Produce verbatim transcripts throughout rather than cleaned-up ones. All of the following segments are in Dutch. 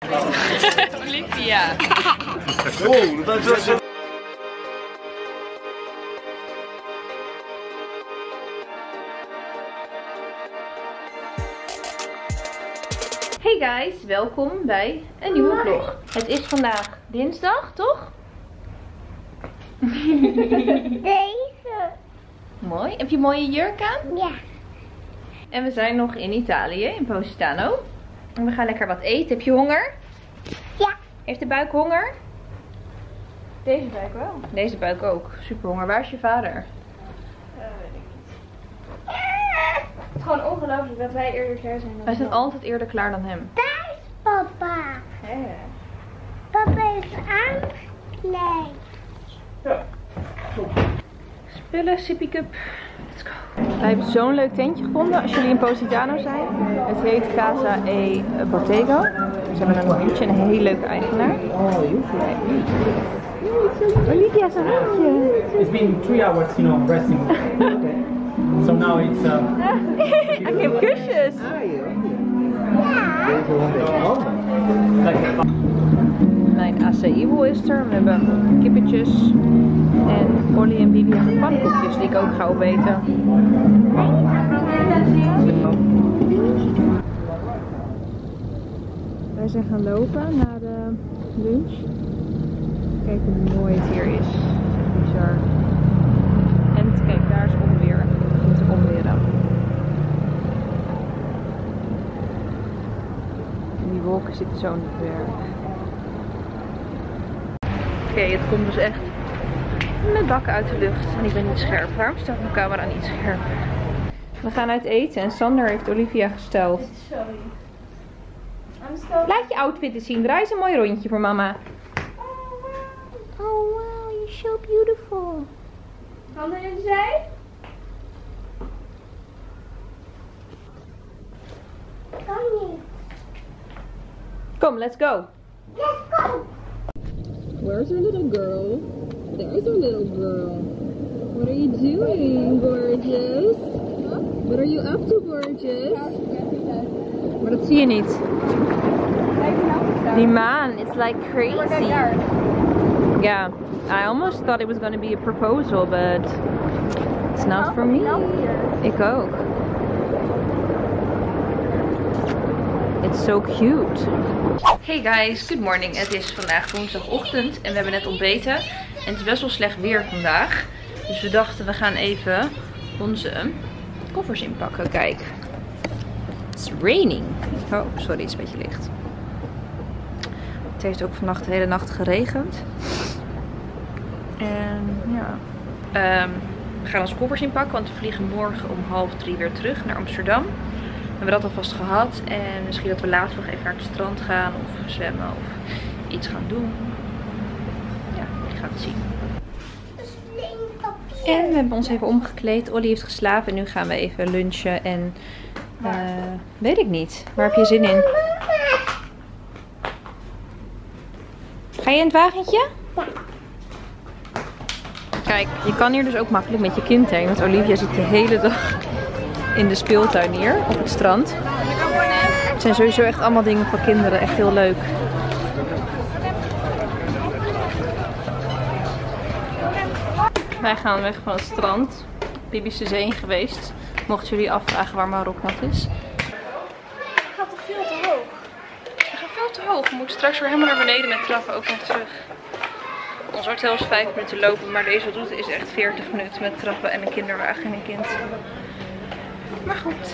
Olivia. Oh, dat is het. Hey guys, welkom bij een nieuwe vlog. Het is vandaag dinsdag, toch? Deze. Mooi. Heb je een mooie jurk aan? Ja. En we zijn nog in Italië, in Positano. En we gaan lekker wat eten. Heb je honger? Ja. Heeft de buik honger? Deze buik wel. Deze buik ook. Super honger. Waar is je vader? Uh, weet ik niet. Het is gewoon ongelooflijk dat wij eerder klaar zijn dan Wij zijn altijd eerder klaar dan hem. Daar is papa. Hey. Papa is aangekleed. Ja. Spullen, sippy cup. Let's go. Wij hebben zo'n leuk tentje gevonden als jullie in Positano zijn. Het heet Casa e Bottego. Ze hebben een hondje en een hele leuke eigenaar. Olivia is een hondje. It's been three hours, you know, resting. So now it's. Uh, I give kusjes. Mijn acai-bowl is er. We hebben kippetjes. En Ollie en Bibi hebben pannenkoekjes die ik ook ga opeten. Wij zijn gaan lopen naar de lunch. Kijk hoe mooi het hier is. Bizar. En kijk, daar is onweer. Het moet onweren. En die wolken zitten zo in de berg. Oké, okay, het komt dus echt met bakken uit de lucht. En ik ben niet scherp. Waarom staat mijn camera niet scherp? We gaan uit eten en Sander heeft Olivia gesteld. Sorry. Laat je outfit eens zien. Draai eens een mooi rondje voor mama. Oh wow, you're so beautiful. Handen in de zij. Kan niet. Kom, let's go. Let's go. Where's our little girl? There's our little girl. What are you doing, gorgeous? What are you up to, gorgeous? Maar dat zie je niet. Die maan, it's like crazy. Yeah, I almost thought it was going to be a proposal, but it's not for me. Ik ook. It's so cute. Hey guys, good morning. Het is vandaag woensdagochtend en we hebben net ontbeten. En het is best wel slecht weer vandaag. Dus we dachten we gaan even onze koffers inpakken. Kijk. It's raining. Oh, sorry, het is een beetje licht. Het heeft ook vannacht de hele nacht geregend. En ja. Um, we gaan onze koffers inpakken, want we vliegen morgen om half drie weer terug naar Amsterdam. We hebben dat alvast gehad. En misschien dat we later nog even naar het strand gaan of zwemmen of iets gaan doen. Ja, je gaat het zien. En we hebben ons even omgekleed. Ollie heeft geslapen en nu gaan we even lunchen en uh, weet ik niet. Waar heb je zin in? Ga je in het wagentje? Ja. Kijk, je kan hier dus ook makkelijk met je kind heen. Want Olivia zit de hele dag in de speeltuin hier op het strand. Het zijn sowieso echt allemaal dingen voor kinderen. Echt heel leuk. Wij gaan weg van het strand. Bibi is de zee geweest. Mochten jullie afvragen waar Marokko is. Het gaat toch veel te hoog. Het gaat veel te hoog. We moeten straks weer helemaal naar beneden met trappen ook nog terug. Ons hotel is vijf minuten lopen, maar deze route is echt veertig minuten met trappen en een kinderwagen en een kind. Maar goed.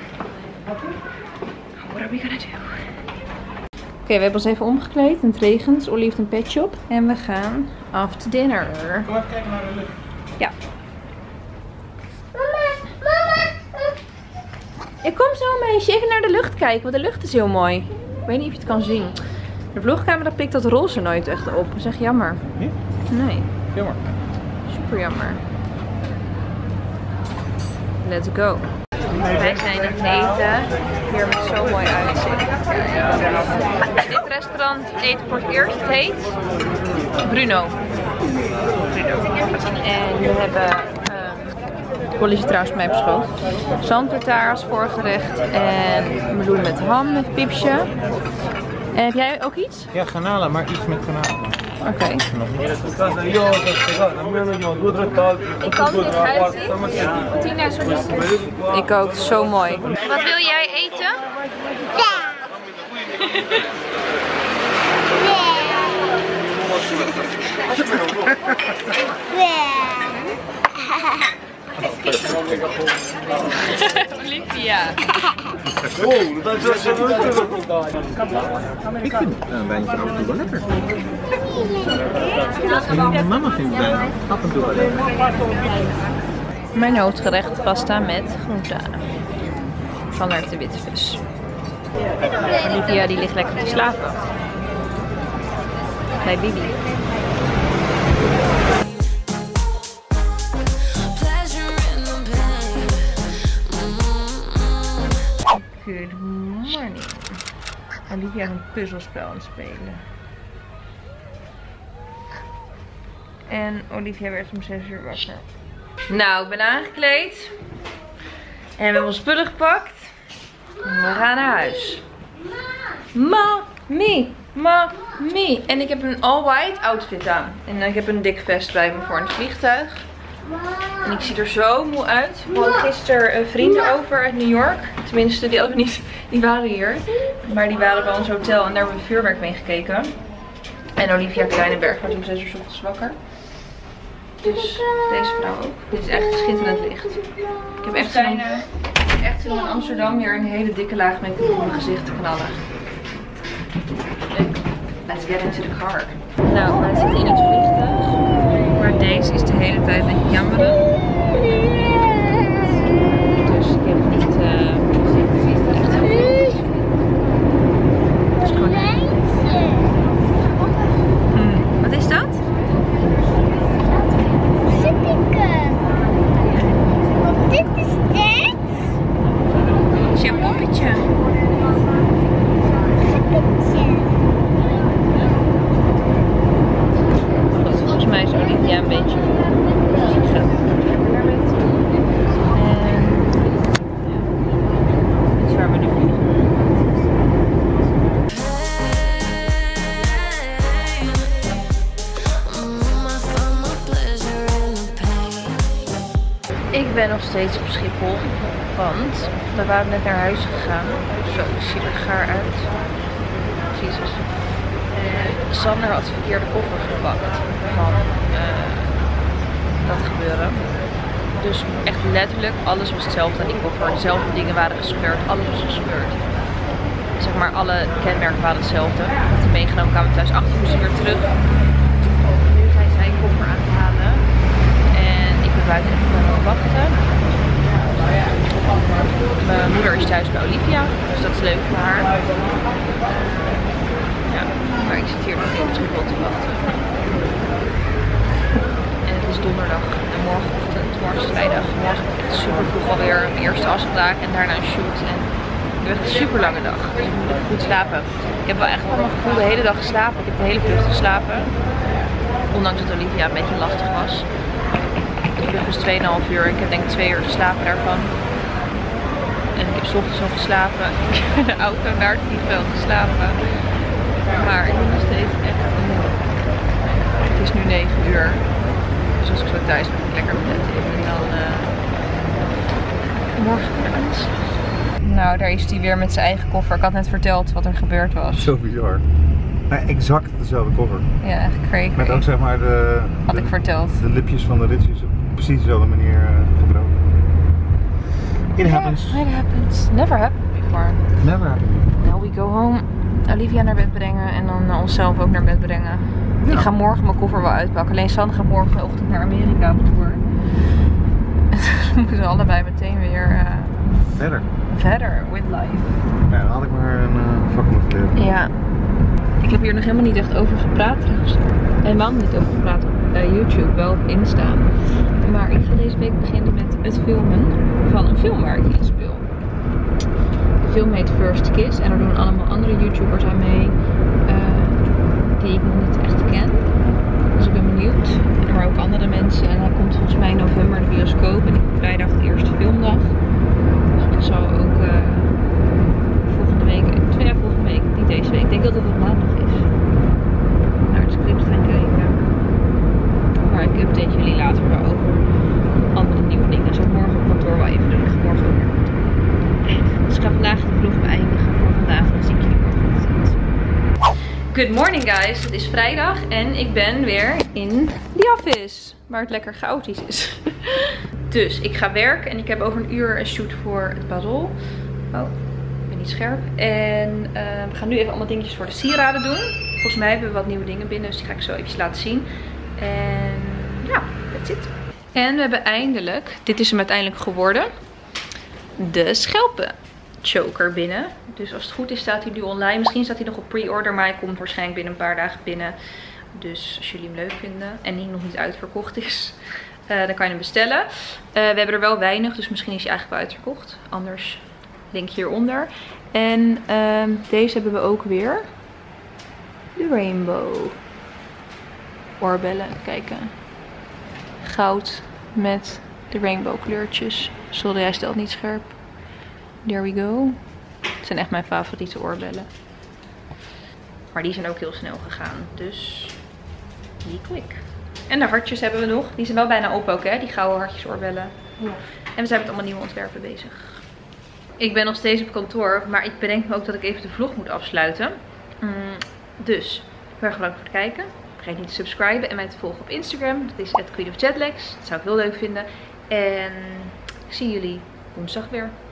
What are we gonna do? Oké, okay, we hebben ons even omgekleed en het regent. Ollie heeft een petje op. En we gaan after dinner. Kom even kijken naar de lucht. Ja. Mama, mama. Ik kom zo meisje even naar de lucht kijken, want de lucht is heel mooi. Ik weet niet of je het kan zien. De vlogcamera pikt dat roze nooit echt op. Dat is echt jammer. Nee? Nee. Jammer. Super jammer. Let's go. Wij zijn aan het eten. Hier met zo'n mooi uitzicht. In dit restaurant eten voor het eerst. Het heet Bruno. Bruno. En we hebben um, Ollie zit trouwens bij mij op schoot. Zandtartaar als voorgerecht. En meloen met ham met piepsje. En heb jij ook iets? Ja, garnalen, maar iets met garnalen. Oké. Okay. Ik kan dit huis zien. Tina is zo Ik ook, zo mooi. Wat wil jij eten? Olivia. Oh, dat is zo leuk. Ik vind een wijntje af en toe wel lekker. En mama vindt wijn af en toe wel lekker. Mijn hoofdgerecht pasta met groenten. Vanuit de witte vis. Olivia die ligt lekker te slapen. Bij Bibi. Good morning. Olivia is een puzzelspel aan het spelen. En Olivia werd om zes uur wakker. Nou, ik ben aangekleed. En we hebben onze spullen gepakt. En we gaan naar huis. Mami, mami. En ik heb een all-white outfit aan. En ik heb een dik vest bij me voor in het vliegtuig. En ik zie er zo moe uit. We hadden gisteren uh, vrienden over uit New York. Tenminste, die hadden we niet. Die waren hier. Maar die waren bij ons hotel en daar hebben we vuurwerk mee gekeken. En Olivia Kleinenberg was om zes uur 's ochtends wakker. Dus deze vrouw ook. Dit is echt schitterend licht. Ik heb echt zin om, echt zin om in Amsterdam weer een hele dikke laag make-up op mijn gezicht te knallen. Let's get into the car. Nou, wij zitten in het vliegtuig. Maar deze is de hele tijd aan het jammeren. Dus ik heb niet uh, echt heel veel. Dus gewoon... Hmm, wat is dat? Dit is dit? Dat is jouw poppetje. Volgens mij is Olivia een beetje ziek. En dit is waar we nu vliegen. Ik ben nog steeds op Schiphol, want we waren net naar huis gegaan. Zo, ik zie er gaar uit. Jezus. En Sander had de verkeerde koffer gepakt van uh, dat gebeuren. Dus echt letterlijk alles was hetzelfde aan die koffer. Dezelfde dingen waren gescheurd, alles was gescheurd. Zeg maar, alle kenmerken waren hetzelfde. Dat hij meegenomen, kwamen we thuis achter, moesten weer terug. Nu zijn zijn koffer aan het halen. En ik ben buiten even komen wachten. Mijn moeder is thuis bij Olivia, dus dat is leuk voor haar. Ja, maar ik zit hier nog in het Schiphol te wachten. En het is donderdag en morgenochtend, morgen is vrijdag. Morgen heb ik echt super vroeg alweer mijn eerste afspraak en daarna een shoot. En ik heb echt een super lange dag, dus ik moet even goed slapen. Ik heb wel echt voor mijn gevoel de hele dag geslapen. Ik heb de hele vlucht geslapen. Ondanks dat Olivia een beetje lastig was. De vlucht was twee komma vijf uur. Ik heb denk ik twee uur geslapen daarvan. En ik heb 's ochtends nog geslapen. Ik heb in de auto naar het vliegveld geslapen. Maar ik ben nog steeds echt... Het is nu negen uur. Dus als ik zo thuis ben, ik lekker mijn bed in. En dan uh, morgen weer aan de slag. Nou, daar is hij weer met zijn eigen koffer. Ik had net verteld wat er gebeurd was. Zo bizar. Maar exact dezelfde koffer. Ja, echt crazy. Met ook zeg maar de... Had de, ik verteld. De lipjes van de ritjes op precies dezelfde manier uh, gebroken. It happens. Yeah, it happens. Never happened before. Never happened. Now we go home. Olivia naar bed brengen en dan uh, onszelf ook naar bed brengen. Ja. Ik ga morgen mijn koffer wel uitpakken. Alleen Sander gaat morgenochtend naar Amerika op tour. Dus we moeten allebei meteen weer uh, verder. Verder with life. Ja, dan had ik maar een uh, vak moeten leren. Ja. Ik heb hier nog helemaal niet echt over gepraat trouwens. Helemaal niet over gepraat op uh, YouTube, wel op Insta. Maar ik ga deze week beginnen met het filmen van een film waar ik in speel. De film heet First Kiss en er doen allemaal andere YouTubers aan mee uh, die ik nog niet echt ken. Dus ik ben benieuwd. Maar ook andere mensen. En hij komt volgens mij in november de bioscoop en ik heb vrijdag de eerste filmdag. Dus ik zal ook uh, volgende week, twee jaar volgende week, niet deze week. Ik denk dat het Good morning guys, het is vrijdag en ik ben weer in the office, waar het lekker chaotisch is. Dus ik ga werken en ik heb over een uur een shoot voor het Basel. Oh, ik ben niet scherp. En uh, we gaan nu even allemaal dingetjes voor de sieraden doen. Volgens mij hebben we wat nieuwe dingen binnen, dus die ga ik zo even laten zien. En ja, that's it. En we hebben eindelijk, dit is hem uiteindelijk geworden, de schelpen choker binnen. Dus als het goed is staat hij nu online. Misschien staat hij nog op pre-order, maar hij komt waarschijnlijk binnen een paar dagen binnen. Dus als jullie hem leuk vinden en die nog niet uitverkocht is, uh, dan kan je hem bestellen. Uh, we hebben er wel weinig, dus misschien is hij eigenlijk wel uitverkocht. Anders link hieronder. En uh, deze hebben we ook weer. De rainbow oorbellen. Even kijken. Goud met de rainbow kleurtjes. Sorry, hij stelt niet scherp. There we go. Het zijn echt mijn favoriete oorbellen. Maar die zijn ook heel snel gegaan. Dus die quick. En de hartjes hebben we nog. Die zijn wel bijna op ook, hè. Die gouden hartjes oorbellen. Ja. En we zijn met allemaal nieuwe ontwerpen bezig. Ik ben nog steeds op kantoor. Maar ik bedenk me ook dat ik even de vlog moet afsluiten. Mm, dus, heel erg bedankt voor het kijken. Vergeet niet te subscriben en mij te volgen op Instagram. Dat is at queen of jetlags. Dat zou ik heel leuk vinden. En ik zie jullie woensdag weer.